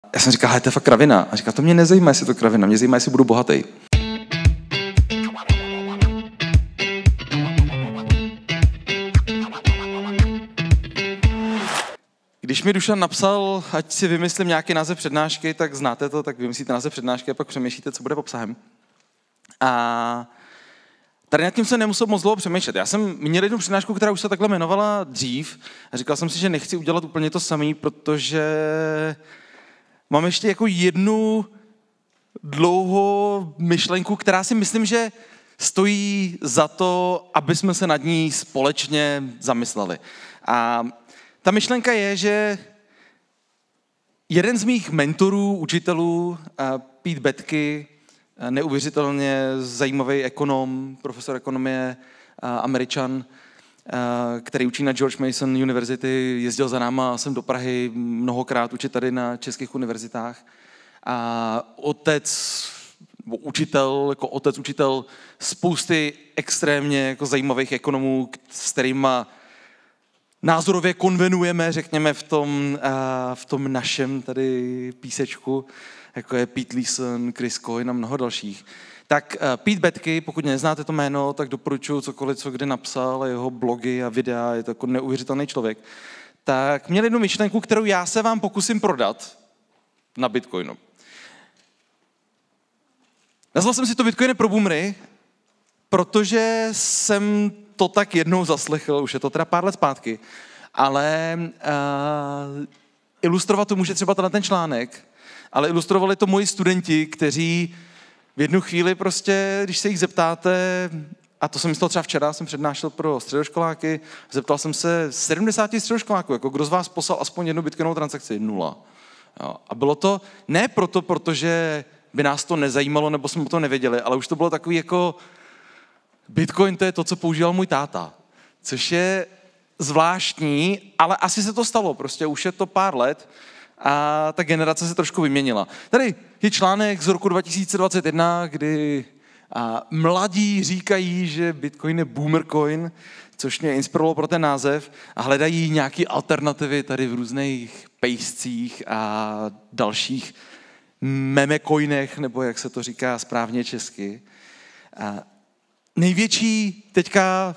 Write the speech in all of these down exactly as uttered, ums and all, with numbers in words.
Já jsem říkal, hele, to je fakt kravina. A říkal, to mě nezajímá, jestli to kravina, mě zajímá, jestli budu bohatý. Když mi Dušan napsal, ať si vymyslím nějaký název přednášky, tak znáte to, tak vymyslíte název přednášky a pak přemýšlíte, co bude obsahem. A tady nad tím jsem nemusel moc dlouho přemýšlet. Já jsem měl jednu přednášku, která už se takhle jmenovala dřív a říkal jsem si, že nechci udělat úplně to samé, protože mám ještě jako jednu dlouhou myšlenku, která si myslím, že stojí za to, aby jsme se nad ní společně zamysleli. A ta myšlenka je, že jeden z mých mentorů, učitelů, Pete Boettke, neuvěřitelně zajímavý ekonom, profesor ekonomie, Američan, který učí na George Mason University, jezdil za náma sem do Prahy, mnohokrát učit tady na českých univerzitách. A otec, učitel, jako otec učitel spousty extrémně jako zajímavých ekonomů, s kterými názorově konvenujeme, řekněme, v tom, v tom našem tady písečku, jako je Pete Leeson, Chris Coyne a mnoho dalších. Tak Pete Boettke, pokud neznáte to jméno, tak doporučuji cokoliv, co kdy napsal, jeho blogy a videa, je to jako neuvěřitelný člověk. Tak měl jednu myšlenku, kterou já se vám pokusím prodat na Bitcoinu. Nazval jsem si to Bitcoiny pro boomery, protože jsem to tak jednou zaslechl, už je to teda pár let zpátky, ale uh, ilustrovat to může třeba ten článek, ale ilustrovali to moji studenti, kteří v jednu chvíli prostě, když se jich zeptáte, a to jsem myslel třeba včera, jsem přednášel pro středoškoláky, zeptal jsem se sedmdesáti středoškoláků, jako kdo z vás poslal aspoň jednu bitcoinovou transakci? Nula. Jo. A bylo to ne proto, protože by nás to nezajímalo, nebo jsme o to nevěděli, ale už to bylo takový jako Bitcoin, to je to, co používal můj táta, což je zvláštní, ale asi se to stalo, prostě už je to pár let a ta generace se trošku vyměnila. Tady je článek z roku dva tisíce dvacet jedna, kdy a, mladí říkají, že Bitcoin je boomer coin, což mě inspirovalo pro ten název a hledají nějaké alternativy tady v různých pejscích a dalších memecoinech, nebo jak se to říká správně česky. A největší teďka,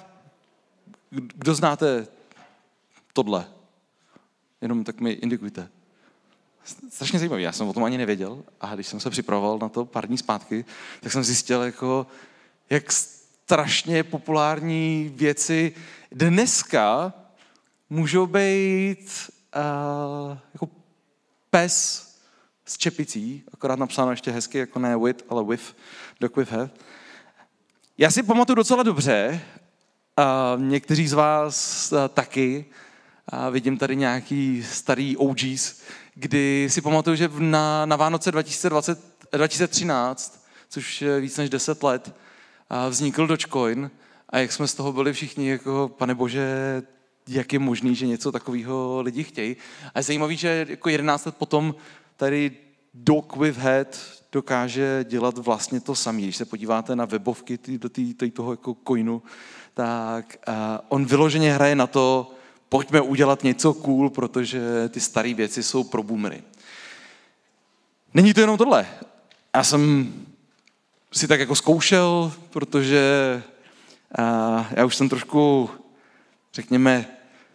kdo znáte tohle? Jenom tak mi indikujte. Strašně zajímavý, já jsem o tom ani nevěděl a když jsem se připravoval na to pár dní zpátky, tak jsem zjistil, jako, jak strašně populární věci dneska můžou být uh, jako pes s čepicí, akorát napsáno ještě hezky, jako ne with, ale with, dog with have. Já si pamatuju docela dobře, a někteří z vás a, taky, a vidím tady nějaký starý O Gs, kdy si pamatuju, že na, na Vánoce dva tisíce dvacet, dva tisíce třináct, což je víc než deset let, a vznikl Dogecoin a jak jsme z toho byli všichni, jako pane bože, jak je možný, že něco takového lidi chtějí. A je zajímavý, že jako jedenáct let potom tady Dog with Head dokáže dělat vlastně to samé. Když se podíváte na webovky tý, do tý, tý toho jako coinu, tak uh, on vyloženě hraje na to, pojďme udělat něco cool, protože ty staré věci jsou pro boomery. Není to jenom tohle. Já jsem si tak jako zkoušel, protože uh, já už jsem trošku, řekněme,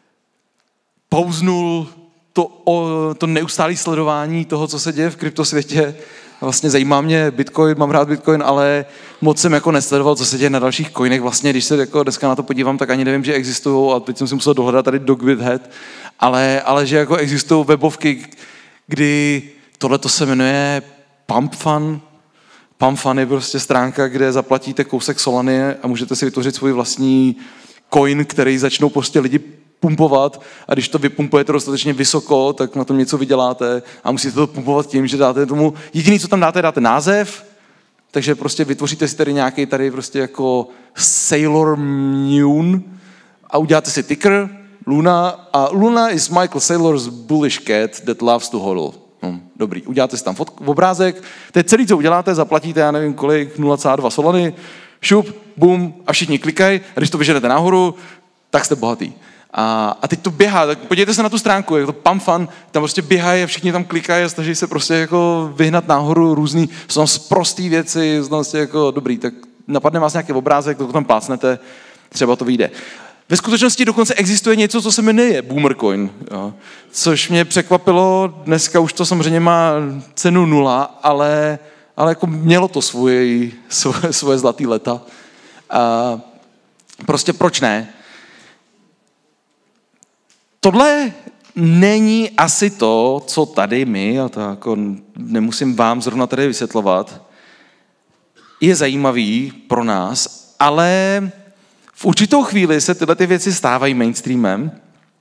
pauznul to, o, to neustálé sledování toho, co se děje v kryptosvětě. Vlastně zajímá mě Bitcoin, mám rád Bitcoin, ale moc jsem jako nesledoval, co se děje na dalších coinech. Vlastně, když se jako dneska na to podívám, tak ani nevím, že existují, a teď jsem si musel dohledat tady Dog with Head, ale, ale že jako existují webovky, kdy tohleto se jmenuje PumpFun. PumpFun je prostě stránka, kde zaplatíte kousek Solany a můžete si vytvořit svůj vlastní coin, který začnou prostě lidi pumpovat a když to vypumpujete dostatečně vysoko, tak na tom něco vyděláte a musíte to pumpovat tím, že dáte tomu, jediný, co tam dáte, dáte název, takže prostě vytvoříte si tady nějaký tady prostě jako Sailor Moon a uděláte si ticker, Luna, a Luna is Michael Saylor's bullish cat that loves to hodl. Hm, dobrý, uděláte si tam fotku, obrázek, to je celý, co uděláte, zaplatíte, já nevím kolik, nula celá dva Solany, šup, bum, a všichni klikají, a když to vyženete nahoru, tak jste bohatý. A, a teď to běhá, tak podívejte se na tu stránku, je to pump fun, tam prostě běhají a všichni tam klikají a snaží se prostě jako vyhnat nahoru různý, jsou tam sprostý věci, jsou tam prostě jako dobrý, tak napadne vás nějaký obrázek, to tam plácnete, třeba to vyjde. Ve skutečnosti dokonce existuje něco, co se jmenuje Boomercoin, jo. Což mě překvapilo, dneska už to samozřejmě má cenu nula, ale, ale jako mělo to svoje, svoje, svoje zlatý leta. A prostě proč ne? Tohle není asi to, co tady my, a to jako nemusím vám zrovna tady vysvětlovat, je zajímavý pro nás, ale v určitou chvíli se tyhle ty věci stávají mainstreamem,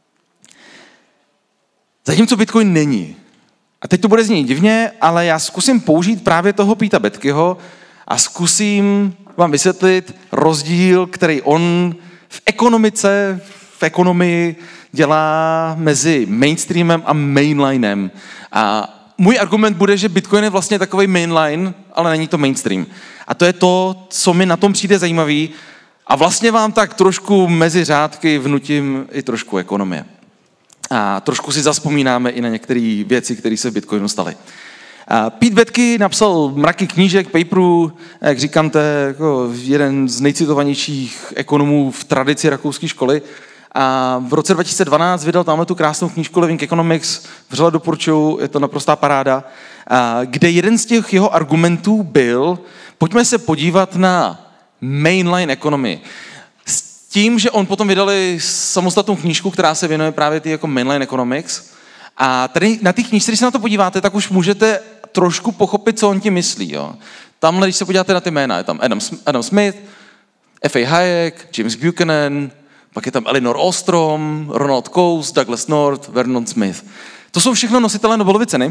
zatímco Bitcoin není. A teď to bude znít divně, ale já zkusím použít právě toho Peta Boettkeho a zkusím vám vysvětlit rozdíl, který on v ekonomice, v ekonomii dělá mezi mainstreamem a mainlinem. A můj argument bude, že Bitcoin je vlastně takový mainline, ale není to mainstream. A to je to, co mi na tom přijde zajímavý. A vlastně vám tak trošku mezi řádky vnutím i trošku ekonomie. A trošku si zazpomínáme i na některé věci, které se v Bitcoinu staly. A Pete Boettke napsal mraky knížek, paperů, jak říkám, to je jako jeden z nejcitovanějších ekonomů v tradici rakouské školy. A v roce dva tisíce dvanáct vydal tamhle tu krásnou knížku Living Economics, vřele doporučuju, je to naprostá paráda, a kde jeden z těch jeho argumentů byl, pojďme se podívat na mainline economy. S tím, že on potom vydali samostatnou knížku, která se věnuje právě ty jako mainline economics. A tady na té knížce, když se na to podíváte, tak už můžete trošku pochopit, co on tím myslí. Jo. Tamhle, když se podíváte na ty jména, je tam Adam, Adam Smith, F A Hayek, James Buchanan, pak je tam Elinor Ostrom, Ronald Coase, Douglas North, Vernon Smith. To jsou všechno nositelé Nobelovy ceny,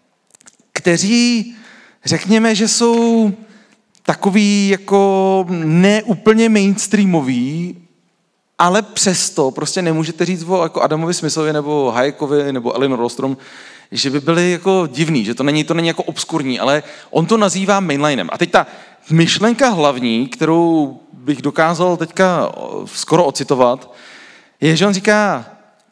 kteří, řekněme, že jsou takový jako neúplně mainstreamový, ale přesto prostě nemůžete říct o jako Adamovi Smithovi nebo Hayekovi nebo Elinor Ostrom, že by byli jako divný, že to není, to není jako obskurní, ale on to nazývá mainlinem. A teď ta myšlenka hlavní, kterou bych dokázal teďka skoro ocitovat, je, že on říká,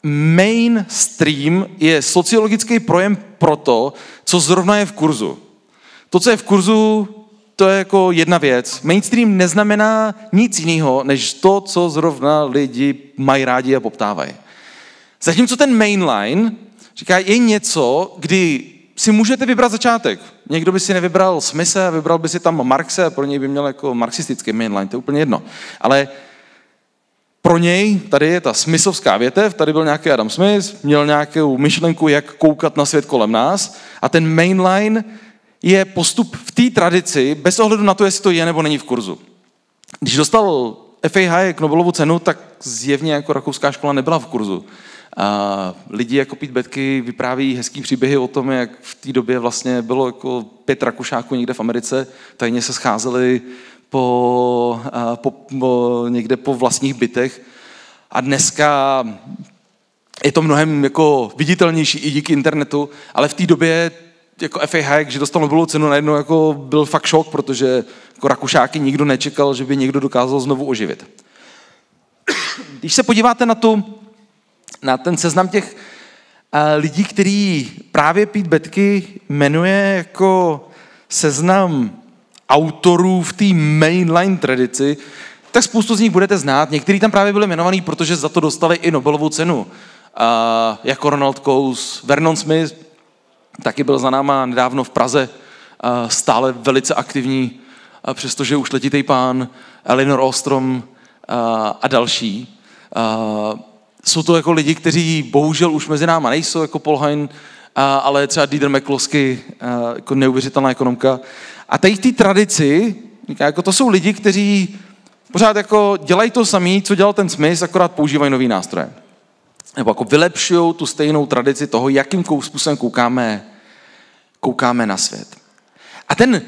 mainstream je sociologický pojem pro to, co zrovna je v kurzu. To, co je v kurzu, to je jako jedna věc. Mainstream neznamená nic jiného, než to, co zrovna lidi mají rádi a poptávají. Zatímco ten mainline říká, je něco, kdy si můžete vybrat začátek. Někdo by si nevybral Smithe a vybral by si tam Marxe a pro něj by měl jako marxistický mainline, to je úplně jedno. Ale pro něj, tady je ta Smithovská větev, tady byl nějaký Adam Smith, měl nějakou myšlenku, jak koukat na svět kolem nás a ten mainline je postup v té tradici bez ohledu na to, jestli to je nebo není v kurzu. Když dostal F A Hayek Nobelovu cenu, tak zjevně jako rakouská škola nebyla v kurzu. A lidi jako Pete Boettke vypráví hezký příběhy o tom, jak v té době vlastně bylo jako pět Rakušáků někde v Americe, tajně se scházeli po, po, po, někde po vlastních bytech a dneska je to mnohem jako viditelnější i díky internetu, ale v té době jako F A Hayek, že dostal Nobelovu cenu, najednou jako byl fakt šok, protože jako Rakušáky nikdo nečekal, že by někdo dokázal znovu oživit. Když se podíváte na tu na ten seznam těch uh, lidí, který právě Pete Boettke jmenuje jako seznam autorů v té mainline tradici, tak spoustu z nich budete znát. Někteří tam právě byli jmenovaní, protože za to dostali i Nobelovu cenu. Uh, jako Ronald Coase, Vernon Smith, taky byl za náma nedávno v Praze, uh, stále velice aktivní, uh, přestože už letitej pán, Elinor Ostrom uh, a další. Uh, Jsou to jako lidi, kteří bohužel už mezi náma nejsou, jako Paul Hein, ale třeba Deirdre McCloskey, jako neuvěřitelná ekonomka. A tady v té tradici, jako to jsou lidi, kteří pořád jako dělají to samé, co dělal ten Smith, akorát používají nový nástroje. Nebo jako vylepšují tu stejnou tradici toho, jakým způsobem koukáme, koukáme na svět. A ten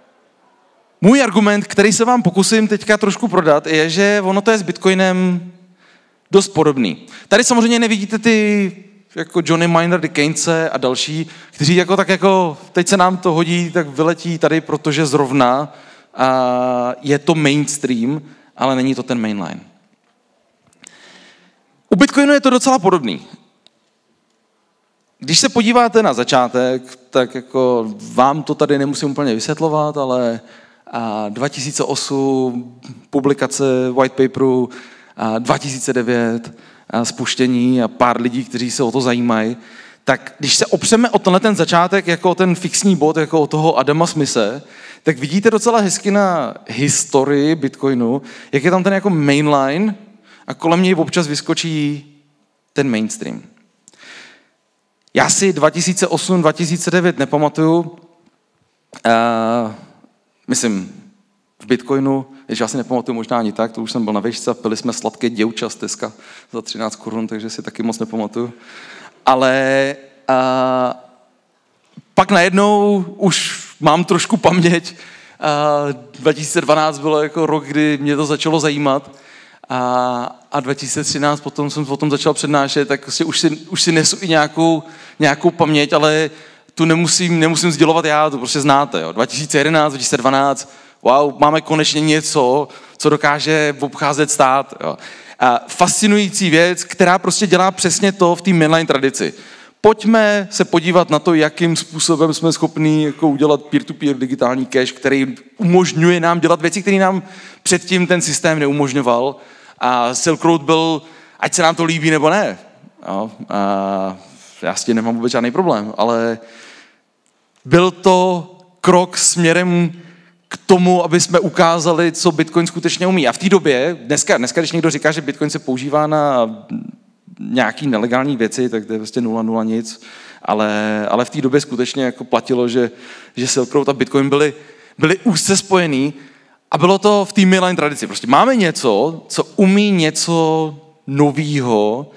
můj argument, který se vám pokusím teďka trošku prodat, je, že ono to je s Bitcoinem dost podobný. Tady samozřejmě nevidíte ty jako Johnny Maynard Keynese a další, kteří jako tak jako, teď se nám to hodí, tak vyletí tady, protože zrovna a je to mainstream, ale není to ten mainline. U Bitcoinu je to docela podobný. Když se podíváte na začátek, tak jako vám to tady nemusím úplně vysvětlovat, ale dva tisíce osm publikace white paperu, dva tisíce devět spuštění a pár lidí, kteří se o to zajímají, tak když se opřeme o tenhle ten začátek jako ten fixní bod, jako o toho Adama Smithe, tak vidíte docela hezky na historii Bitcoinu, jak je tam ten jako mainline a kolem něj občas vyskočí ten mainstream. Já si dva tisíce osm dva tisíce devět nepamatuju, uh, myslím, v Bitcoinu, když já si nepamatuju možná ani tak, to už jsem byl na výšce a pili jsme sladké děvča z Teska za třináct korun, takže si taky moc nepamatuju. Ale uh, pak najednou už mám trošku paměť. Uh, dva tisíce dvanáct bylo jako rok, kdy mě to začalo zajímat. A, a dva tisíce třináct potom jsem o tom začal přednášet, tak prostě už si, už si nesu i nějakou, nějakou paměť, ale tu nemusím, nemusím sdělovat já, to prostě znáte. Jo. dva tisíce jedenáct, dva tisíce dvanáct, wow, máme konečně něco, co dokáže obcházet stát. Jo. A fascinující věc, která prostě dělá přesně to v té mainline tradici. Pojďme se podívat na to, jakým způsobem jsme schopni jako udělat peer-to-peer digitální cash, který umožňuje nám dělat věci, které nám předtím ten systém neumožňoval. A Silk Road byl, ať se nám to líbí nebo ne. Jo, a já s tím nemám vůbec žádný problém, ale byl to krok směrem k tomu, aby jsme ukázali, co Bitcoin skutečně umí. A v té době, dneska, dneska, když někdo říká, že Bitcoin se používá na nějaký nelegální věci, tak to je prostě nula nula nic, ale, ale v té době skutečně jako platilo, že, že Silk Road a Bitcoin byly, byly úzce spojený a bylo to v té mainline tradici. Prostě máme něco, co umí něco novýho,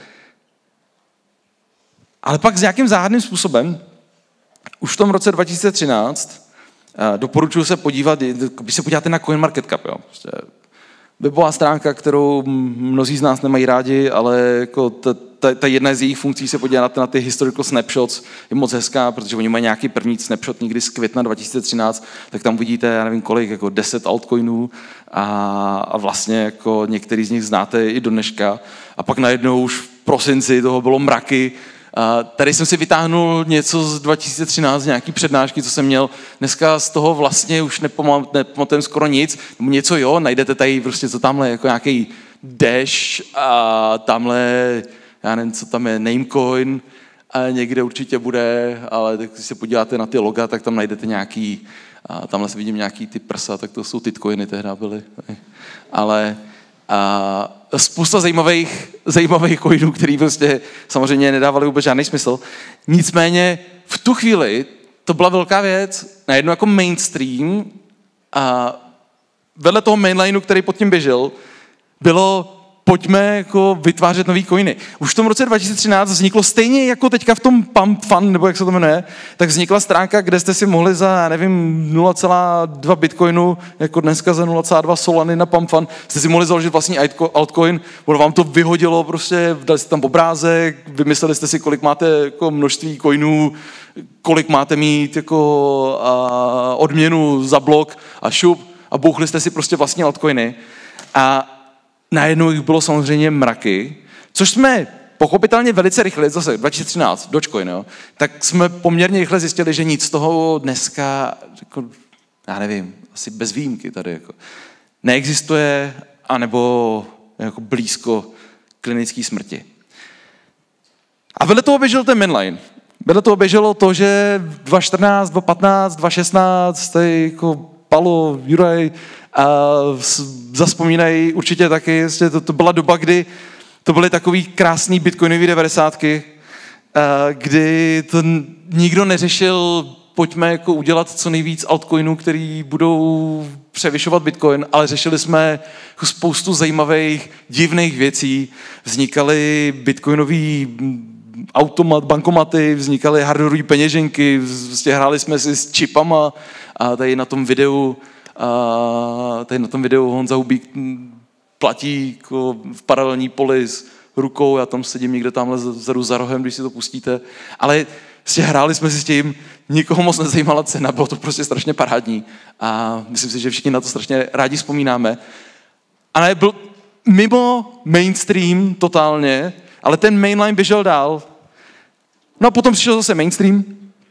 ale pak s nějakým záhadným způsobem, už v tom roce dva tisíce třináct, doporučuji se podívat, když se podíváte na CoinMarketCap, jo, prostě webová stránka, kterou mnozí z nás nemají rádi, ale jako ta, ta, ta jedna z jejich funkcí se podívat na ty historical snapshots je moc hezká, protože oni mají nějaký první snapshot někdy z května dva tisíce třináct, tak tam vidíte, já nevím kolik, jako deset altcoinů a, a vlastně jako některý z nich znáte i do dneška. A pak najednou už v prosinci toho bylo mraky. A tady jsem si vytáhnul něco z dva tisíce třináct, nějaký přednášky, co jsem měl. Dneska z toho vlastně už nepamatujem skoro nic. Něco jo, najdete tady prostě, co tamhle, jako nějaký Dash a tamhle, já nevím, co tam je, Namecoin a někde určitě bude, ale tak když se podíváte na ty loga, tak tam najdete nějaký, a tamhle se vidím nějaký ty prsa, tak to jsou Titcoiny tehdy byly. Ale a spousta zajímavých, zajímavých coinů, který prostě samozřejmě nedávaly vůbec žádný smysl. Nicméně v tu chvíli to byla velká věc, najednou jako mainstream a vedle toho mainlineu, který pod tím běžel, bylo pojďme jako vytvářet nový coiny. Už v tom roce dva tisíce třináct vzniklo stejně jako teďka v tom Pump Fund, nebo jak se to jmenuje, tak vznikla stránka, kde jste si mohli za, nevím, nula celá dva bitcoinu, jako dneska za nula celá dva Solany na Pump Fund, jste si mohli založit vlastní altcoin, ono vám to vyhodilo, prostě dali jste tam obrázek, vymysleli jste si, kolik máte jako množství coinů, kolik máte mít jako a, odměnu za blok a šup a bouchli jste si prostě vlastní altcoiny. A najednou jich bylo samozřejmě mraky, což jsme pochopitelně velice rychle, zase dva tisíce třináct, Dogecoin, jo, tak jsme poměrně rychle zjistili, že nic z toho dneska, jako, já nevím, asi bez výjimky tady, jako, neexistuje, anebo jako blízko klinické smrti. A vedle toho běžel ten mainline. Vedle toho běželo to, že dva tisíce čtrnáct, dva tisíce patnáct, dva tisíce šestnáct, tady jako Palo, Juraj, a zazpomínají určitě taky, to, to byla doba, kdy to byly takový krásný bitcoinový devadesátky, kdy to nikdo neřešil, pojďme jako udělat co nejvíc altcoinů, který budou převyšovat bitcoin, ale řešili jsme spoustu zajímavých, divných věcí. Vznikaly bitcoinový automat, bankomaty, vznikaly hardwareové peněženky, vlastně hráli jsme si s čipama a tady na tom videu a tady na tom videu Honza Hubík platí jako v paralelní poli s rukou, já tam sedím někde tamhle vzadu za rohem, když si to pustíte, ale vlastně hráli jsme si s tím, nikoho moc nezajímala cena, bylo to prostě strašně parádní a myslím si, že všichni na to strašně rádi vzpomínáme. Ale byl mimo mainstream totálně, ale ten mainline běžel dál. No a potom přišel zase mainstream.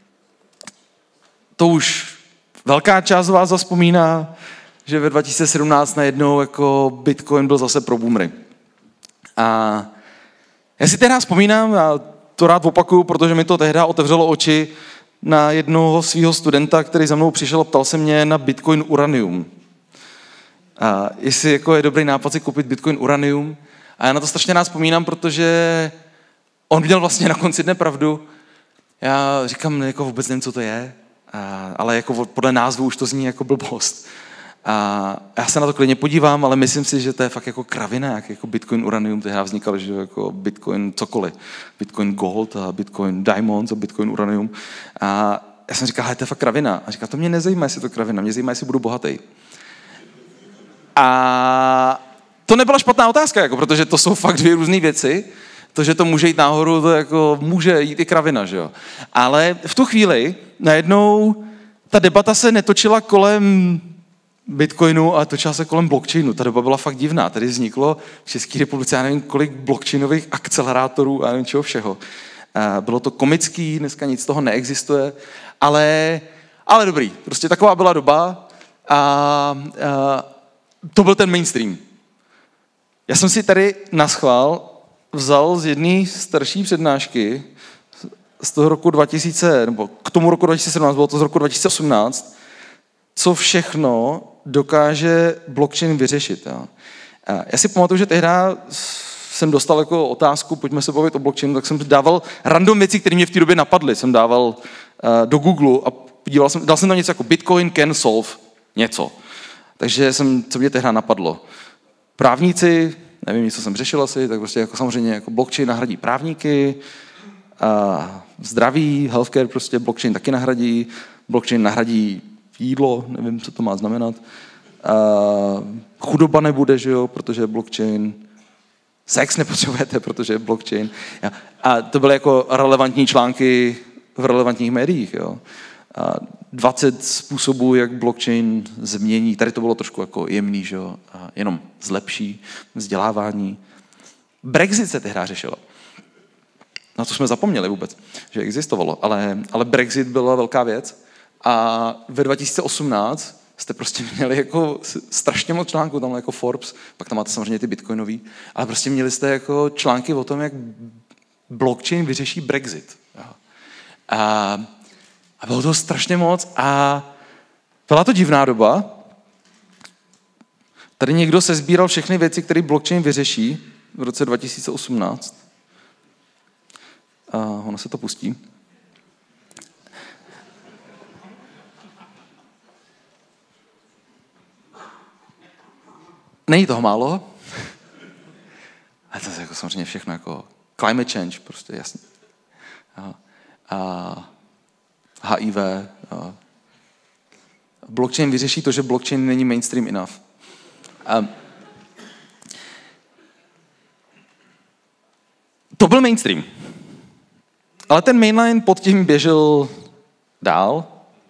To už velká část z vás zavzpomíná, že ve dva tisíce sedmnáct najednou jako Bitcoin byl zase pro boomery. A já si tehdy vzpomínám, a to rád opakuju, protože mi to tehdy otevřelo oči, na jednoho svého studenta, který za mnou přišel a ptal se mě na Bitcoin Uranium. A jestli jako je dobrý nápad si koupit Bitcoin Uranium. A já na to strašně rád vzpomínám, protože on měl vlastně na konci dne pravdu. Já říkám, jako vůbec nevím, co to je, a, ale jako podle názvu už to zní jako blbost. A já se na to klidně podívám, ale myslím si, že to je fakt jako kravina, jak jako Bitcoin Uranium, tehdy vznikal, že jako Bitcoin cokoliv. Bitcoin Gold a Bitcoin Diamonds a Bitcoin Uranium. A já jsem říkal, hele, to je fakt kravina. A říkal, to mě nezajímá, jestli to kravina, mě zajímá, jestli budu bohatý. A to nebyla špatná otázka, jako, protože to jsou fakt dvě různé věci. To, že to může jít nahoru, to jako může jít i kravina, že jo. Ale v tu chvíli najednou ta debata se netočila kolem Bitcoinu a točila se kolem blockchainu. Ta doba byla fakt divná. Tady vzniklo v České republice, já nevím, kolik blockchainových akcelerátorů a nevím čeho všeho. Bylo to komický, dneska nic z toho neexistuje, ale, ale dobrý. Prostě taková byla doba a, a to byl ten mainstream. Já jsem si tady naschvál vzal z jedné starší přednášky z toho roku dva tisíce, nebo k tomu roku dva tisíce sedmnáct, bylo to z roku dva tisíce osmnáct, co všechno dokáže blockchain vyřešit. Jo. Já si pamatuju, že tehdy jsem dostal jako otázku, pojďme se bavit o blockchainu, tak jsem dával random věci, které mě v té době napadly. Jsem dával uh, do Google a podíval jsem, dal jsem tam něco jako Bitcoin can solve něco. Takže jsem, co mě tehdy napadlo. Právníci, nevím, co jsem řešil asi, tak prostě jako samozřejmě jako blockchain nahradí právníky, a zdraví, healthcare prostě blockchain taky nahradí, blockchain nahradí jídlo, nevím, co to má znamenat. A chudoba nebude, že jo, protože je blockchain. Sex nepotřebujete, protože je blockchain. A to byly jako relevantní články v relevantních médiích, jo. A dvacet způsobů, jak blockchain změní. Tady to bylo trošku jako jemný, že jo, a jenom zlepší vzdělávání. Brexit se tehdy řešilo. Na to jsme zapomněli vůbec, že existovalo, ale, ale Brexit byla velká věc. A ve dva tisíce osmnáct jste prostě měli jako strašně moc článků, tam jako Forbes, pak tam máte samozřejmě ty bitcoinový, ale prostě měli jste jako články o tom, jak blockchain vyřeší Brexit. Jo. A, a bylo to strašně moc a byla to divná doba. Tady někdo se sbíral všechny věci, které blockchain vyřeší v roce dva tisíce osmnáct. A ono se to pustí. Není toho málo, ale to je jako samozřejmě všechno jako climate change, prostě jasně. A, a H I V. A blockchain vyřeší to, že blockchain není mainstream enough. A to byl mainstream. Ale ten mainline pod tím běžel dál.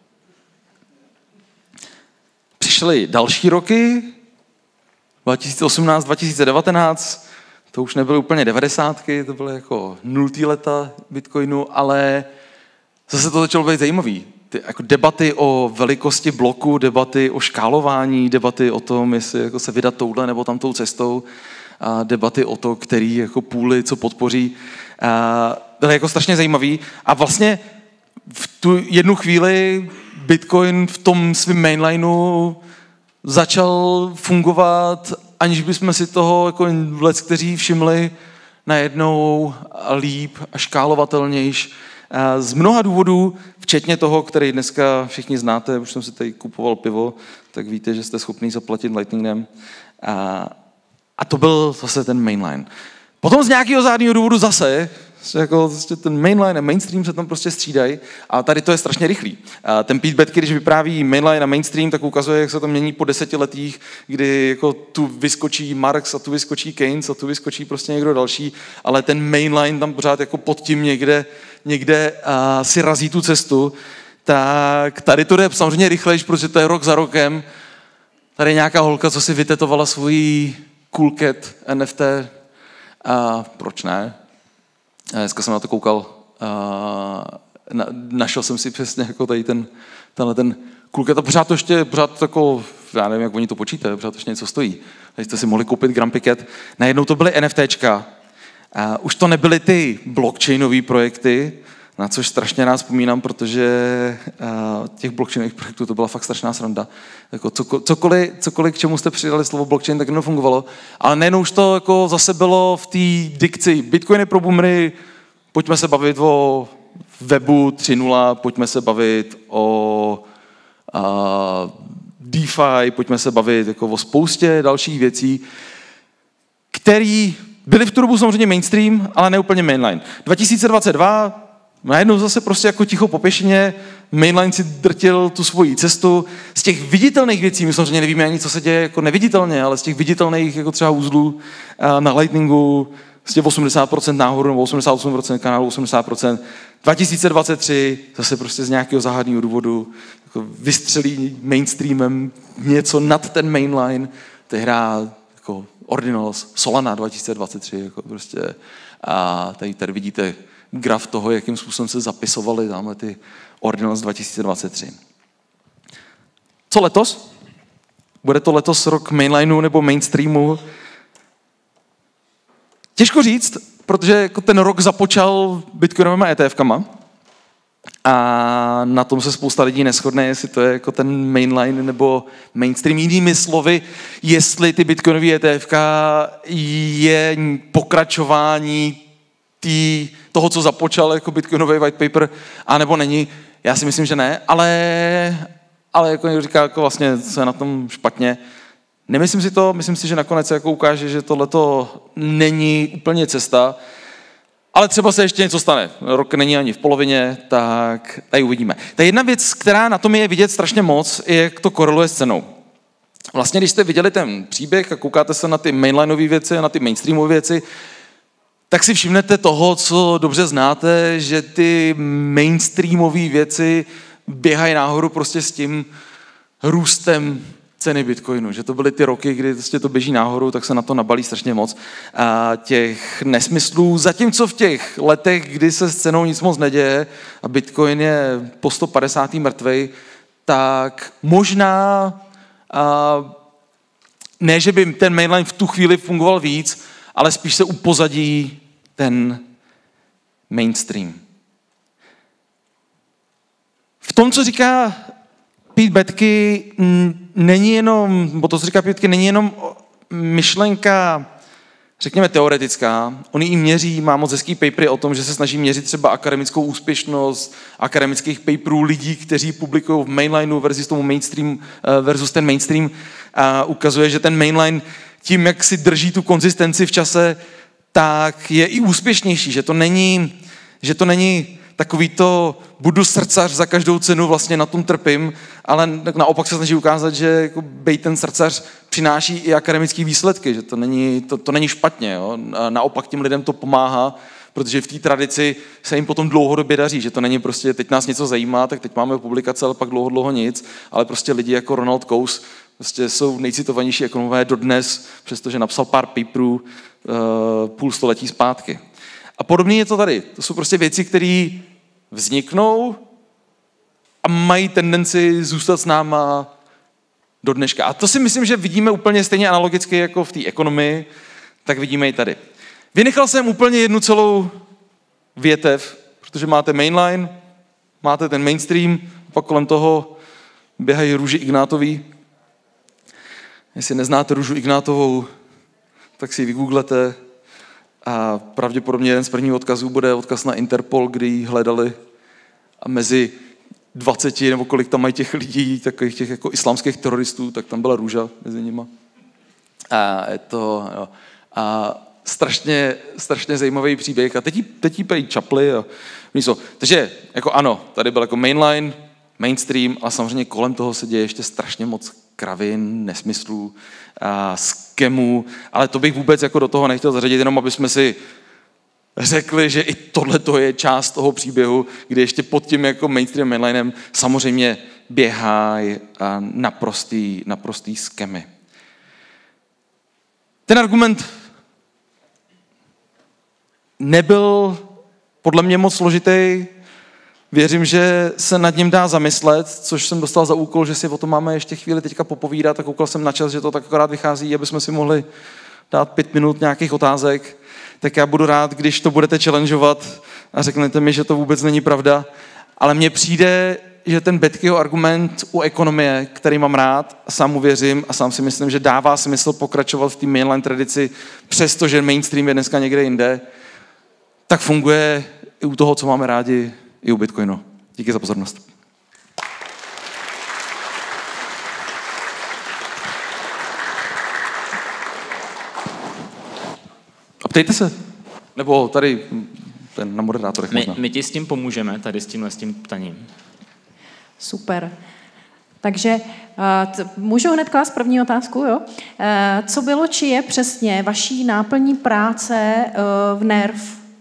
Přišly další roky, dva tisíce osmnáct, dva tisíce devatenáct, to už nebyly úplně devadesátky, to byly jako nultý leta Bitcoinu, ale zase to začalo být zajímavý. Ty jako debaty o velikosti bloku, debaty o škálování, debaty o tom, jestli jako se vydat touhle nebo tamtou cestou, a debaty o to, který jako půly, co podpoří, a byly jako strašně zajímavý. A vlastně v tu jednu chvíli Bitcoin v tom svém mainlineu začal fungovat, aniž bychom si toho jako lec, kteří všimli najednou líp a škálovatelnější. Z mnoha důvodů, včetně toho, který dneska všichni znáte, už jsem si tady kupoval pivo, tak víte, že jste schopný zaplatit Lightningem. A, a to byl zase ten mainline. Potom z nějakého zádného důvodu zase, jako ten mainline a mainstream se tam prostě střídají a tady to je strašně rychlý. A ten Pete Bettke, když vypráví mainline a mainstream, tak ukazuje, jak se to mění po desetiletích, kdy jako tu vyskočí Marx a tu vyskočí Keynes a tu vyskočí prostě někdo další, ale ten mainline tam pořád jako pod tím někde, někde uh, si razí tu cestu. Tak tady to jde samozřejmě rychlejš, protože to je rok za rokem. Tady je nějaká holka, co si vytetovala svůj cool cat N F T. A proč ne? Dneska jsem na to koukal, na, našel jsem si přesně jako tady ten, tenhle ten kluk, a pořád to ještě, pořád jako, já nevím, jak oni to počítají, pořád to ještě něco stojí. Takže jste si mohli koupit Grumpycat. Najednou to byly NFTčka. A už to nebyly ty blockchainové projekty, na což strašně rád vzpomínám, protože těch blockchainových projektů to byla fakt strašná sranda. Jako cokoliv, cokoliv, k čemu jste přidali slovo blockchain, tak nefungovalo. Ale nejenom už to jako zase bylo v té dikci. Bitcoin je pro boomery, pojďme se bavit o webu tři tečka nula, pojďme se bavit o uh, DeFi, pojďme se bavit jako o spoustě dalších věcí, které byly v tu dobu samozřejmě mainstream, ale ne úplně mainline. dva tisíce dvacet dva najednou zase prostě jako ticho po pěšině, mainline si drtil tu svoji cestu. Z těch viditelných věcí, my samozřejmě nevíme ani, co se děje jako neviditelně, ale z těch viditelných jako třeba uzlů na Lightningu, z těch osmdesát procent náhodou, nebo osmdesát osm procent kanálu, osmdesát procent. dva tisíce dvacet tři zase prostě z nějakého záhadného důvodu jako vystřelí mainstreamem něco nad ten mainline. To je hra jako Ordinals, Solana dva tisíce dvacet tři, jako prostě. A tady, tady vidíte graf toho, jakým způsobem se zapisovaly tamhle ty Ordinals dva tisíce dvacet tři. Co letos? Bude to letos rok mainlineu nebo mainstreamu? Těžko říct, protože jako ten rok započal bitcoinovými ETFkama a na tom se spousta lidí neshodne, jestli to je jako ten mainline nebo mainstream. Jinými slovy, jestli ty bitcoinové ETFka je pokračování tý, toho, co započal jako bitcoinový white paper, anebo není. Já si myslím, že ne, ale, ale jako někdo říká, jako vlastně, co je na tom špatně. Nemyslím si to, myslím si, že nakonec se jako ukáže, že tohleto není úplně cesta, ale třeba se ještě něco stane. Rok není ani v polovině, tak tady uvidíme. Ta jedna věc, která na tom je vidět strašně moc, je, jak to koreluje s cenou. Vlastně, když jste viděli ten příběh a koukáte se na ty mainlineové věci a na ty mainstreamové věci, tak si všimnete toho, co dobře znáte, že ty mainstreamové věci běhají nahoru prostě s tím růstem ceny Bitcoinu, že to byly ty roky, kdy prostě to běží nahoru, tak se na to nabalí strašně moc a těch nesmyslů. Zatímco v těch letech, kdy se s cenou nic moc neděje a Bitcoin je po sto padesát mrtvej, tak možná a, ne, že by ten mainline v tu chvíli fungoval víc, ale spíš se upozadí ten mainstream. V tom, co říká Pete Boettke, není jenom, bo to, co říká Pete Boettke, není jenom myšlenka, řekněme, teoretická. On ji měří, má moc hezký papery o tom, že se snaží měřit třeba akademickou úspěšnost akademických paperů lidí, kteří publikují v mainlineu versus tomu mainstream, versus ten mainstream. A ukazuje, že ten mainline tím, jak si drží tu konzistenci v čase, tak je i úspěšnější, že to není, že to není takový to budu srdcař za každou cenu, vlastně na tom trpím, ale naopak se snaží ukázat, že jako bejt ten srdcař přináší i akademické výsledky, že to není, to, to není špatně. Jo? A naopak těm lidem to pomáhá, protože v té tradici se jim potom dlouhodobě daří, že to není prostě teď nás něco zajímá, tak teď máme publikace, ale pak dlouho, dlouho nic, ale prostě lidi jako Ronald Coase prostě jsou nejcitovanější ekonomové dodnes, přestože napsal pár paperů uh, půl století zpátky. A podobně je to tady. To jsou prostě věci, které vzniknou a mají tendenci zůstat s náma do dneška. A to si myslím, že vidíme úplně stejně analogicky jako v té ekonomii, tak vidíme i tady. Vynechal jsem úplně jednu celou větev, protože máte mainline, máte ten mainstream, pak kolem toho běhají růži Ignátový. Jestli neznáte růžu Ignátovou, tak si ji vygooglete. A pravděpodobně jeden z prvních odkazů bude odkaz na Interpol, kdy ji hledali a mezi dvaceti nebo kolik tam mají těch lidí, takových těch jako islámských teroristů, tak tam byla růža mezi nima. A je to jo, a strašně, strašně zajímavý příběh. A teď jí, teď jí pají čaply. A něco. Takže jako ano, tady byl jako mainline, mainstream, ale samozřejmě kolem toho se děje ještě strašně moc kravin, nesmyslů, a skemů, ale to bych vůbec jako do toho nechtěl zařadit, jenom aby jsme si řekli, že i tohle je část toho příběhu, kdy ještě pod tím jako mainstream mainlinem samozřejmě běhají naprostý, naprostý skemy. Ten argument nebyl podle mě moc složitý. Věřím, že se nad ním dá zamyslet, což jsem dostal za úkol, že si o tom máme ještě chvíli teďka popovídat, tak koukal jsem na čas, že to tak akorát vychází, aby jsme si mohli dát pět minut nějakých otázek. Tak já budu rád, když to budete challengeovat a řeknete mi, že to vůbec není pravda. Ale mně přijde, že ten Bettkeho argument u ekonomie, který mám rád, a sám mu věřím a sám si myslím, že dává smysl pokračovat v té mainline tradici, přestože mainstream je dneska někde jinde, tak funguje i u toho, co máme rádi, i u Bitcoinu. Díky za pozornost. A ptejte se. Nebo tady ten na moderátorech my, možná. My ti s tím pomůžeme, tady s tímhle s tím ptaním. Super. Takže uh, můžu hned klást první otázku, jo? Uh, co bylo, či je přesně vaší náplní práce uh, v NERV?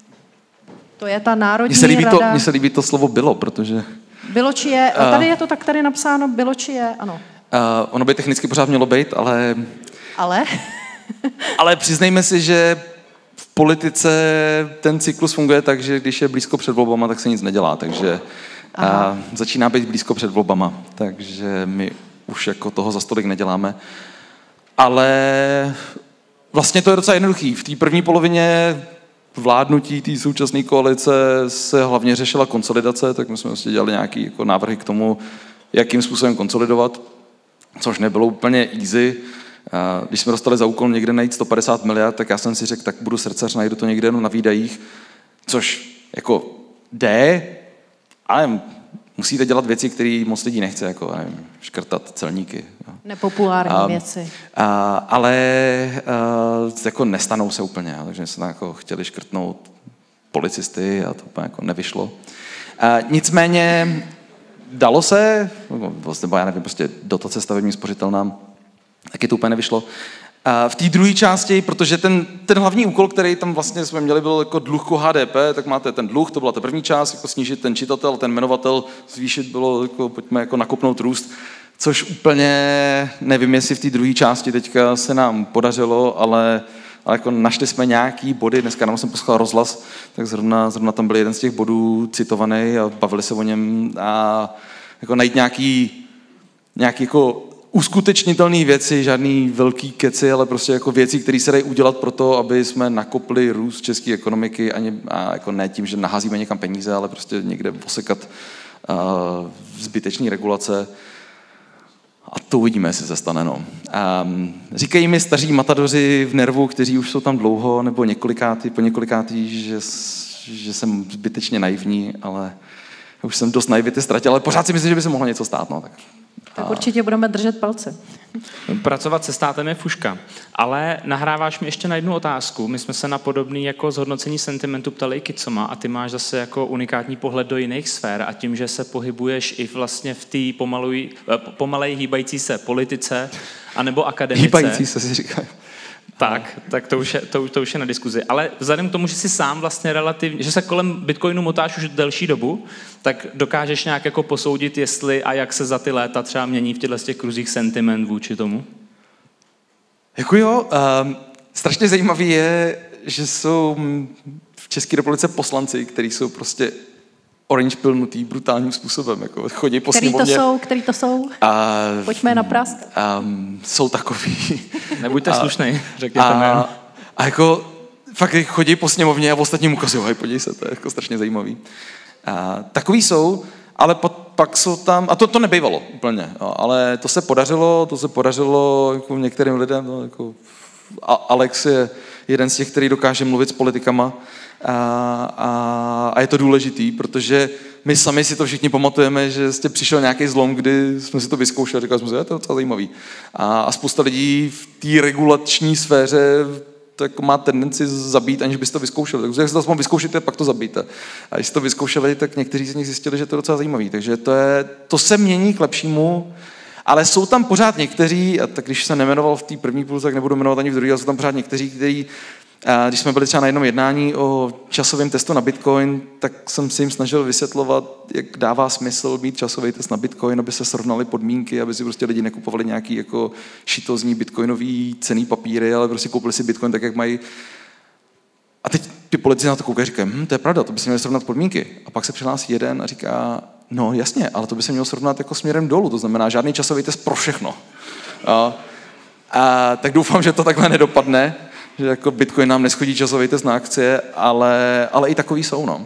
To je ta Národní Mně se líbí rada... to, mně se líbí to slovo bylo, protože... Bylo, či je... Uh, tady je to tak tady napsáno, bylo, či je, ano. Uh, ono by technicky pořád mělo být, ale... Ale? ale přiznejme si, že v politice ten cyklus funguje tak, že když je blízko před volbama, tak se nic nedělá, takže a začíná být blízko před volbama, takže my už jako toho za stolik neděláme. Ale vlastně to je docela jednoduchý. V té první polovině vládnutí té současné koalice se hlavně řešila konsolidace, tak my jsme vlastně dělali nějaké jako návrhy k tomu, jakým způsobem konsolidovat, což nebylo úplně easy. Když jsme dostali za úkol někde najít sto padesát miliard, tak já jsem si řekl, tak budu srdcař, najdu to někde jenom na výdajích, což jako jde, ale musíte dělat věci, které moc lidí nechce, jako nevím, škrtat celníky. Jo. Nepopulární a, věci. A, ale a, jako nestanou se úplně, takže jsme jako chtěli škrtnout policisty a to úplně jako nevyšlo. A, nicméně dalo se, nebo já nevím, prostě dotace stavebním spořitelnám, taky to úplně nevyšlo. A v té druhé části, protože ten, ten hlavní úkol, který tam vlastně jsme měli, byl jako dluh ku H D P, tak máte ten dluh, to byla ta první část, jako snížit ten čitatel, ten jmenovatel, zvýšit bylo, jako, pojďme jako nakopnout růst, což úplně nevím, jestli v té druhé části teďka se nám podařilo, ale, ale jako našli jsme nějaký body, dneska nám jsem poslouchal rozhlas, tak zrovna, zrovna tam byl jeden z těch bodů citovaný a bavili se o něm a jako najít nějaký, nějaký jako uskutečnitelné věci, žádný velký keci, ale prostě jako věci, které se dají udělat pro to, aby jsme nakopli růst české ekonomiky ani, a jako ne tím, že naházíme někam peníze, ale prostě někde osekat uh, zbytečný regulace. A to uvidíme, jestli se stane. No. Um, říkají mi staří matadoři v NERVu, kteří už jsou tam dlouho, nebo několikátý, po několikátý, že, že jsem zbytečně naivní, ale už jsem dost naivity ztratil, ale pořád si myslím, že by se mohlo něco stát. No, tak. Tak určitě budeme držet palce. Pracovat se státem je fuška. Ale nahráváš mi ještě na jednu otázku. My jsme se na podobný jako zhodnocení sentimentu ptali Kitsoma a ty máš zase jako unikátní pohled do jiných sfér a tím, že se pohybuješ i vlastně v té pomalej hýbající se politice anebo akademice. Hýbající se si říká. Tak, tak to už, je, to, to už je na diskuzi. Ale vzhledem k tomu, že jsi sám vlastně relativně, že se kolem Bitcoinu motáš už delší dobu, tak dokážeš nějak jako posoudit, jestli a jak se za ty léta třeba mění v těchto těch kruzích sentiment vůči tomu? Jako jo, um, strašně zajímavý je, že jsou v České republice poslanci, kteří jsou prostě orange pilnutý brutálním způsobem, jako chodí po který sněmovně. To jsou, který to jsou? A, Pojďme na prst. Um, jsou takový. Nebuďte slušnej, řekněte jméno. A jako fakt chodí po sněmovně a ostatním ukazují, hej, podívej se, to je jako strašně zajímavý. A, takový jsou, ale pod, pak jsou tam, a to, to nebejvalo úplně, jo, ale to se podařilo, to se podařilo jako některým lidem, no, jako Alex je jeden z těch, který dokáže mluvit s politikama a, a, a je to důležitý, protože my sami si to všichni pamatujeme, že jste přišel nějaký zlom, kdy jsme si to vyzkoušeli, říkali jsme si, je to docela zajímavý. A, a spousta lidí v té regulační sféře tak má tendenci zabít, aniž byste to vyzkoušeli. Takže jak se to aspoň vyzkoušíte, pak to zabijte. A když to vyzkoušeli, tak někteří z nich zjistili, že to je docela zajímavý. Takže to, je, to se mění k lepšímu, ale jsou tam pořád někteří, a tak když jsem nejmenoval v té první půlce, tak nebudu jmenovat ani v druhé, ale jsou tam pořád někteří, kteří, když jsme byli třeba na jednom jednání o časovém testu na Bitcoin, tak jsem si jim snažil vysvětlovat, jak dává smysl mít časový test na Bitcoin, aby se srovnaly podmínky, aby si prostě lidi nekupovali nějaký jako šitozní bitcoinový cenný papíry, ale prostě koupili si Bitcoin tak, jak mají. A teď ty politici na to koukají a říkají, hm, to je pravda, to by se měly srovnat podmínky. A pak se přihlásí jeden a říká, no jasně, ale to by se mělo srovnat jako směrem dolů, to znamená žádný časový test pro všechno. A, a tak doufám, že to takhle nedopadne, že jako Bitcoin nám neschodí časový test na akcie, ale, ale i takový jsou, no.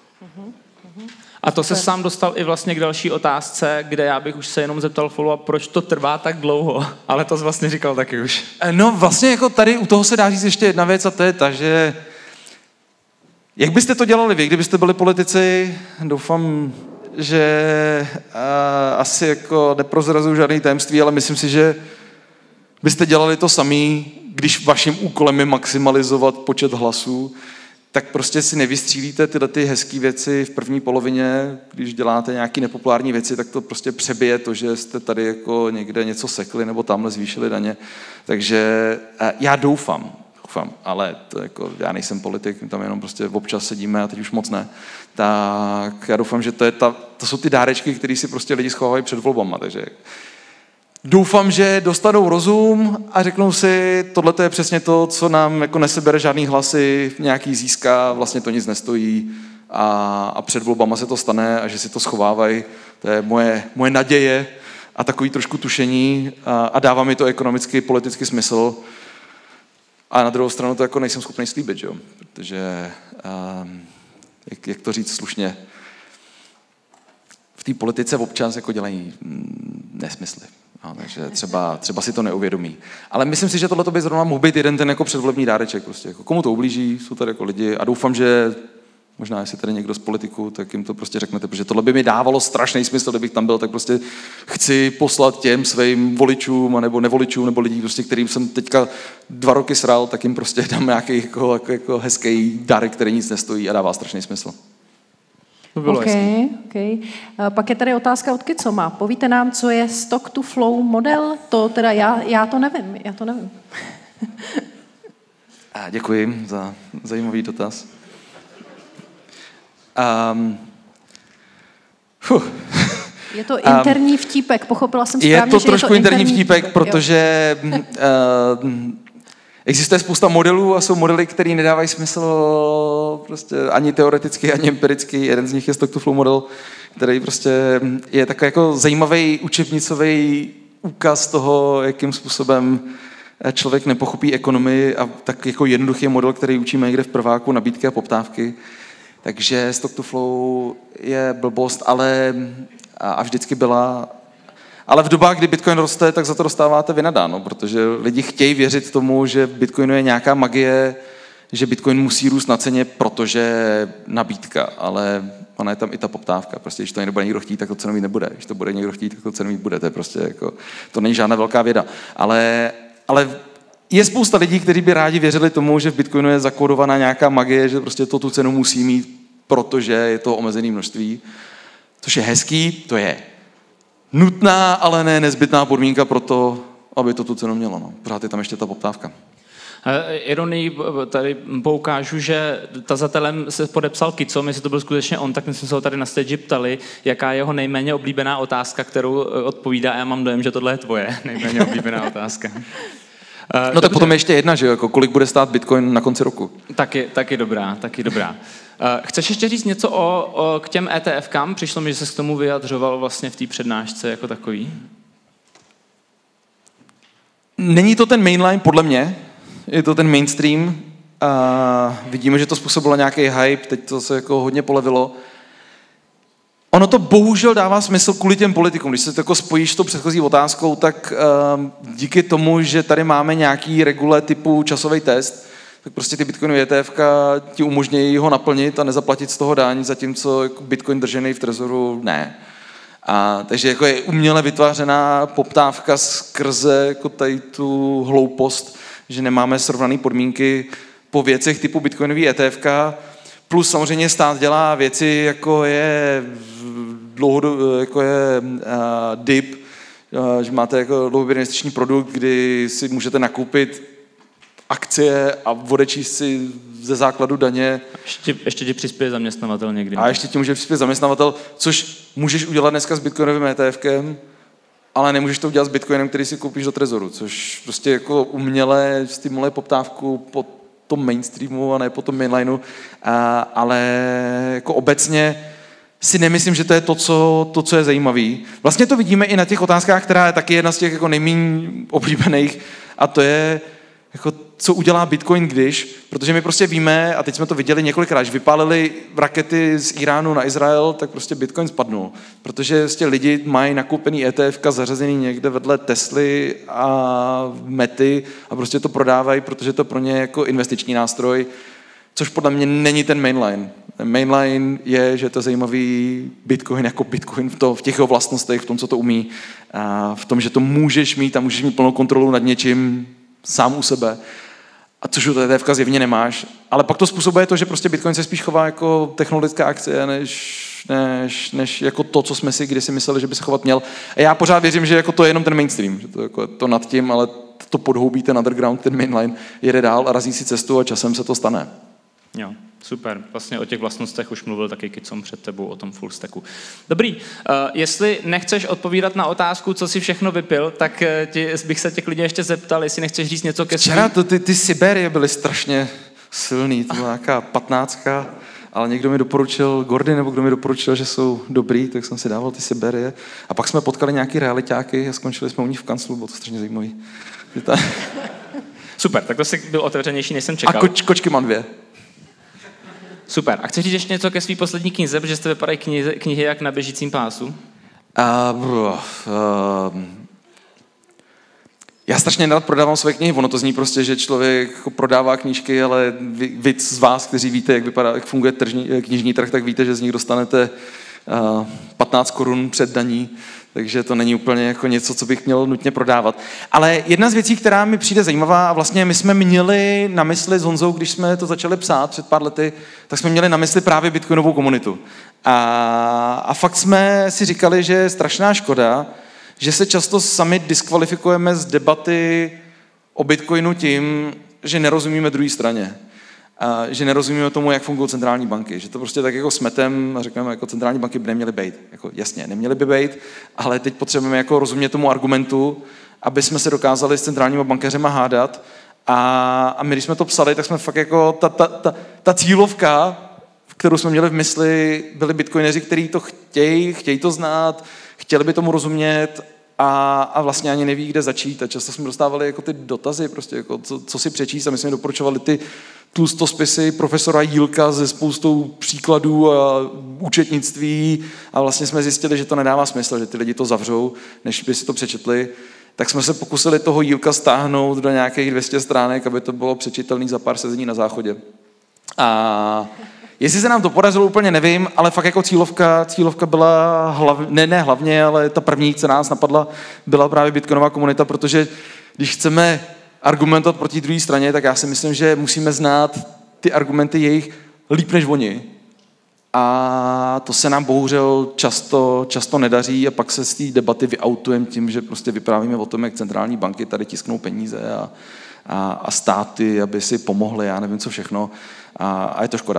A to se sám dostal i vlastně k další otázce, kde já bych už se jenom zeptal follow-up, proč to trvá tak dlouho, ale to jsi vlastně říkal taky už. No vlastně jako tady u toho se dá říct ještě jedna věc a to je ta, že jak byste to dělali vy, kdybyste byli politici, doufám, že uh, asi jako neprozrazuju žádný tajemství, ale myslím si, že byste dělali to samý, když vaším úkolem je maximalizovat počet hlasů, tak prostě si nevystřílíte tyhle ty hezké věci v první polovině, když děláte nějaké nepopulární věci, tak to prostě přebije to, že jste tady jako někde něco sekli nebo tamhle zvýšili daně. Takže uh, já doufám, doufám, ale to jako, já nejsem politik, my tam jenom prostě občas sedíme a teď už moc ne, tak já doufám, že to, je ta, to jsou ty dárečky, které si prostě lidi schovávají před volbama, takže doufám, že dostanou rozum a řeknou si, tohle je přesně to, co nám jako nesebere žádný hlasy, nějaký získá, vlastně to nic nestojí a, a před volbama se to stane a že si to schovávají, to je moje, moje naděje a takový trošku tušení a, a dává mi to ekonomicky, politický smysl. A na druhou stranu to jako nejsem schopný slíbit, jo? Protože, um, jak, jak to říct slušně, v té politice občas jako dělají mm, nesmysly. No, takže třeba, třeba si to neuvědomí. Ale myslím si, že tohle by zrovna mohl být jeden ten jako předvolební dáreček. Prostě. Jako komu to ublíží, jsou tady jako lidi a doufám, že možná jestli tady někdo z politiků, tak jim to prostě řeknete, protože tohle by mi dávalo strašný smysl, kdybych tam byl, tak prostě chci poslat těm svým voličům, nebo nevoličům, nebo lidí, prostě, kterým jsem teďka dva roky sral, tak jim prostě dám nějaký jako, jako, jako hezký dárek, který nic nestojí a dává strašný smysl. To bylo okay, okay. Pak je tady otázka od Kicoma. Povíte nám, co je stock to flow model? To teda já, já to nevím, já to nevím. A děkuji za zajímavý dotaz. Um, je to interní um, vtípek, pochopila jsem správně, je to že trošku je to interní vtípek, vtípek, protože uh, existuje spousta modelů a jsou modely, které nedávají smysl prostě ani teoreticky, ani empiricky. Jeden z nich je stock to flow model, který prostě je takový jako zajímavý učebnicový úkaz toho, jakým způsobem člověk nepochopí ekonomii a tak jako jednoduchý model, který učíme někde v prváku, nabídky a poptávky. Takže stock to flow je blbost, ale a vždycky byla. Ale v dobách, kdy Bitcoin roste, tak za to dostáváte vynadáno, protože lidi chtějí věřit tomu, že v Bitcoinu je nějaká magie, že Bitcoin musí růst na ceně, protože je nabídka, ale ona je tam i ta poptávka. Prostě, když to nebude někdo chtít, tak to cenu mít nebude. Když to bude někdo chtít, tak to cenu mít bude. To je prostě jako, to není žádná velká věda. Ale, ale je spousta lidí, kteří by rádi věřili tomu, že v Bitcoinu je zakódovaná nějaká magie, že prostě to tu cenu musí mít, protože je to omezené množství. Což je hezký, to je nutná, ale ne nezbytná podmínka pro to, aby to tu cenu mělo. No. Pořád je tam ještě ta poptávka. Ironii tady poukážu, že tazatelem se podepsal Kicom, jestli to byl skutečně on, tak my jsme se ho tady na stage ptali, jaká je jeho nejméně oblíbená otázka, kterou odpovídá a já mám dojem, že tohle je tvoje nejméně oblíbená otázka. No tak dobře. Potom ještě jedna, že jako kolik bude stát Bitcoin na konci roku. Taky, taky dobrá, taky dobrá. Chceš ještě říct něco o, o, k těm ETFkám? Přišlo mi, že ses k tomu vyjadřoval vlastně v té přednášce jako takový. Není to ten mainline podle mě, je to ten mainstream. A vidíme, že to způsobilo nějaký hype, teď to se jako hodně polevilo. Ono to bohužel dává smysl kvůli těm politikům. Když se to jako spojíš s tou předchozí otázkou, tak uh, díky tomu, že tady máme nějaký regule typu časový test, tak prostě ty Bitcoinové E T F ti umožňují ho naplnit a nezaplatit z toho daň, zatímco jako Bitcoin držený v trezoru ne. A, takže jako je uměle vytvářená poptávka skrze jako tady tu hloupost, že nemáme srovnané podmínky po věcech typu Bitcoinové E T F. Plus samozřejmě stát dělá věci, jako je dlouhodobý, jako je uh, D I P, uh, že máte jako dlouhodobý investiční produkt, kdy si můžete nakoupit akcie a odečíst si ze základu daně. Ještě, ještě ti přispěje zaměstnavatel někdy. A ještě ti může přispět zaměstnavatel, což můžeš udělat dneska s Bitcoinovým ETFkem, ale nemůžeš to udělat s Bitcoinem, který si koupíš do trezoru, což prostě jako uměle stimuluje poptávku po tom mainstreamu a ne po tom mainlineu, a, ale jako obecně si nemyslím, že to je to co, to, co je zajímavé. Vlastně to vidíme i na těch otázkách, která je taky jedna z těch jako nejméně oblíbených, a to je, jako, co udělá Bitcoin, když, protože my prostě víme, a teď jsme to viděli několikrát, že vypálili rakety z Iránu na Izrael, tak prostě Bitcoin spadnul, protože prostě lidi mají nakoupený E T F ka zařazený někde vedle Tesly a Mety a prostě to prodávají, protože to pro ně jako investiční nástroj, což podle mě není ten mainline. Ten mainline je, že je to zajímavý Bitcoin jako Bitcoin v, to, v těch jeho vlastnostech, v tom, co to umí, a v tom, že to můžeš mít a můžeš mít plnou kontrolu nad něčím sám u sebe, a což u té E T F ka zjevně nemáš. Ale pak to způsobuje to, že prostě Bitcoin se spíš chová jako technologická akcie, než, než, než jako to, co jsme si kdysi mysleli, že by se chovat měl. A já pořád věřím, že jako to je jenom ten mainstream, že to, jako je to nad tím, ale to podhoubí, ten underground, ten mainline jede dál a razí si cestu a časem se to stane. Jo, super. Vlastně o těch vlastnostech už mluvil taky Kicom před tebou, o tom full stacku. Dobrý, uh, jestli nechceš odpovídat na otázku, co si všechno vypil, tak uh, ti, bych se těch lidí ještě zeptal, jestli nechceš říct něco ke svým... Včera to, ty, ty Siberie byly strašně silný, to byla nějaká patnáctka, ale někdo mi doporučil, Gordy, nebo kdo mi doporučil, že jsou dobrý, tak jsem si dával ty Siberie. A pak jsme potkali nějaký realitáky a skončili jsme u nich v kanclu, bylo to strašně zajímavý. Super, tak to jsi byl otevřenější, než jsem čekal. A koč, kočky mám dvě. Super. A chci říct ještě něco ke své poslední knize, protože jste vypadají knihy, knihy jak na běžícím pásu? Uh, uh, uh, já strašně nerad prodávám své knihy. Ono to zní prostě, že člověk jako prodává knížky, ale vy, vy z vás, kteří víte, jak vypadá, jak funguje tržní, knižní trh, tak víte, že z nich dostanete uh, patnáct korun před daní. Takže to není úplně jako něco, co bych měl nutně prodávat. Ale jedna z věcí, která mi přijde zajímavá, a vlastně my jsme měli na mysli s Honzou, když jsme to začali psát před pár lety, tak jsme měli na mysli právě bitcoinovou komunitu. A, a fakt jsme si říkali, že je strašná škoda, že se často sami diskvalifikujeme z debaty o bitcoinu tím, že nerozumíme druhé straně. A že nerozumíme tomu, jak fungují centrální banky. Že to prostě tak jako smetem a řekneme, jako centrální banky by neměly být. Jako, jasně, neměly by být, ale teď potřebujeme jako rozumět tomu argumentu, aby jsme se dokázali s centrálníma bankéřema hádat. A, a my, když jsme to psali, tak jsme fakt jako ta, ta, ta, ta cílovka, kterou jsme měli v mysli, byli bitcoineři, kteří to chtějí, chtějí to znát, chtěli by tomu rozumět a, a vlastně ani neví, kde začít. A často jsme dostávali jako ty dotazy, prostě jako co, co si přečíst, a my jsme doporučovali ty tlustospisy profesora Jílka se spoustou příkladů a účetnictví, a vlastně jsme zjistili, že to nedává smysl, že ty lidi to zavřou, než by si to přečetli. Tak jsme se pokusili toho Jílka stáhnout do nějakých dvě stě stránek, aby to bylo přečitelné za pár sezení na záchodě. A jestli se nám to podařilo, úplně nevím, ale fakt jako cílovka, cílovka byla hlav, ne, ne hlavně, ale ta první, co nás napadla, byla právě bitcoinová komunita, protože když chceme argumentovat proti druhé straně, tak já si myslím, že musíme znát ty argumenty jejich líp než oni. A to se nám bohužel často, často nedaří, a pak se z té debaty vyautujeme tím, že prostě vyprávíme o tom, jak centrální banky tady tisknou peníze a, a, a státy, aby si pomohly, já nevím co všechno. A, a je to škoda.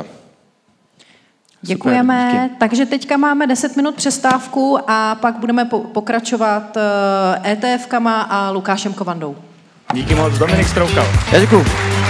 Děkujeme. Super, Takže teďka máme deset minut přestávku a pak budeme po- pokračovat E T F kama a Lukášem Kovandou. Díky moc, Dominik Stroukal. Já děkuju.